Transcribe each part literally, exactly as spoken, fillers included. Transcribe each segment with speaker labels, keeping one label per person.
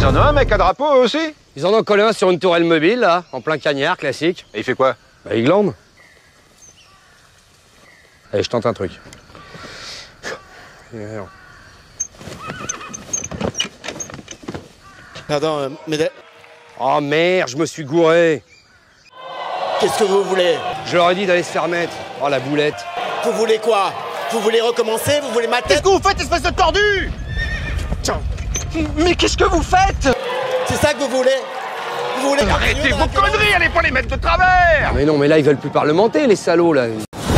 Speaker 1: Ils en ont un mec à drapeau eux aussi?
Speaker 2: Ils en ont collé un sur une tourelle mobile, là, en plein cagnard, classique.
Speaker 1: Et il fait quoi?
Speaker 2: Bah, il glande. Allez, je tente un truc.
Speaker 3: Pardon, euh, mesdames.
Speaker 2: Oh merde, je me suis gouré.
Speaker 3: Qu'est-ce que vous voulez?
Speaker 2: Je leur ai dit d'aller se faire mettre. Oh, la boulette.
Speaker 3: Vous voulez quoi? Vous voulez recommencer? Vous voulez ma tête?
Speaker 1: Qu'est-ce que vous faites, espèce de tordu? Mais qu'est-ce que vous faites?
Speaker 3: C'est ça que vous voulez? Vous voulez
Speaker 1: Arrêtez vos conneries, allez pas les mettre de travers!
Speaker 2: Ah mais non, mais là, ils veulent plus parlementer, les salauds, là.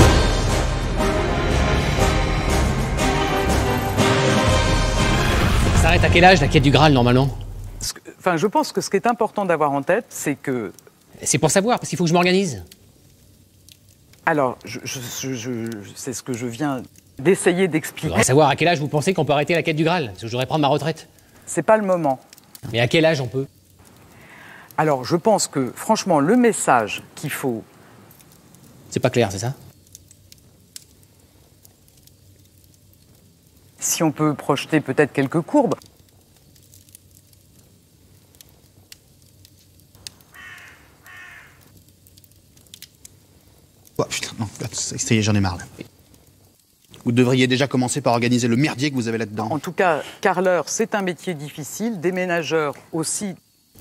Speaker 4: Ça s'arrête à quel âge, la quête du Graal, normalement?
Speaker 5: Enfin, je pense que ce qui est important d'avoir en tête, c'est que...
Speaker 4: C'est pour savoir, parce qu'il faut que je m'organise.
Speaker 5: Alors, je, je, je, je, c'est ce que je viens d'essayer
Speaker 4: Je
Speaker 5: d'expliquer.
Speaker 4: voudrais savoir à quel âge vous pensez qu'on peut arrêter la quête du Graal, parce que je voudrais prendre ma retraite.
Speaker 5: C'est pas le moment.
Speaker 4: Mais à quel âge on peut?
Speaker 5: Alors, je pense que, franchement, le message qu'il faut...
Speaker 4: C'est pas clair, c'est ça?
Speaker 5: Si on peut projeter peut-être quelques courbes...
Speaker 6: Oh putain, non, ça y est, j'en ai marre là. Vous devriez déjà commencer par organiser le merdier que vous avez là-dedans.
Speaker 5: En tout cas, carreleur, c'est un métier difficile, déménageur aussi.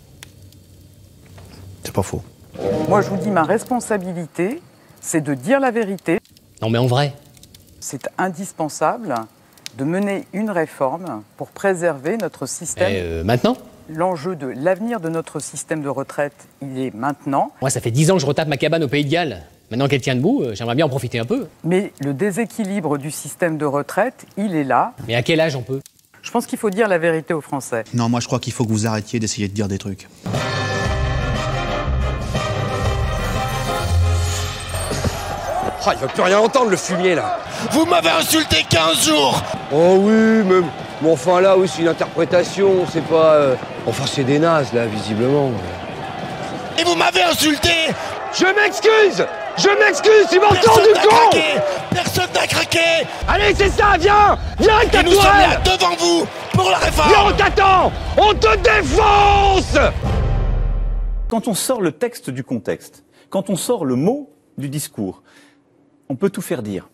Speaker 6: C'est pas faux.
Speaker 5: Moi, je vous dis, ma responsabilité, c'est de dire la vérité.
Speaker 4: Non, mais en vrai.
Speaker 5: C'est indispensable de mener une réforme pour préserver notre système.
Speaker 4: Et euh, maintenant?
Speaker 5: L'enjeu de l'avenir de notre système de retraite, il est maintenant.
Speaker 4: Moi, ça fait dix ans que je retape ma cabane au Pays de Galles. Maintenant qu'elle tient debout, euh, j'aimerais bien en profiter un peu.
Speaker 5: Mais le déséquilibre du système de retraite, il est là.
Speaker 4: Mais à quel âge on peut?
Speaker 5: Je pense qu'il faut dire la vérité aux Français.
Speaker 6: Non, moi je crois qu'il faut que vous arrêtiez d'essayer de dire des trucs.
Speaker 2: Oh, il va plus rien entendre, le fumier, là.
Speaker 3: Vous m'avez insulté quinze jours!
Speaker 2: Oh oui, mais, mais enfin là, oui, c'est une interprétation, c'est pas... euh, Enfin, c'est des nazes, là, visiblement.
Speaker 3: Et vous m'avez insulté!
Speaker 2: Je m'excuse! Je m'excuse, tu m'entends
Speaker 3: Personne
Speaker 2: du
Speaker 3: n'a
Speaker 2: con!
Speaker 3: craqué! Personne n'a craqué!
Speaker 2: Allez, c'est ça, viens! Viens avec ta
Speaker 3: Et nous sommes là,
Speaker 2: tourelle!
Speaker 3: devant vous, pour la réforme!
Speaker 2: Viens, on t'attend! On te défonce!
Speaker 7: Quand on sort le texte du contexte, quand on sort le mot du discours, on peut tout faire dire.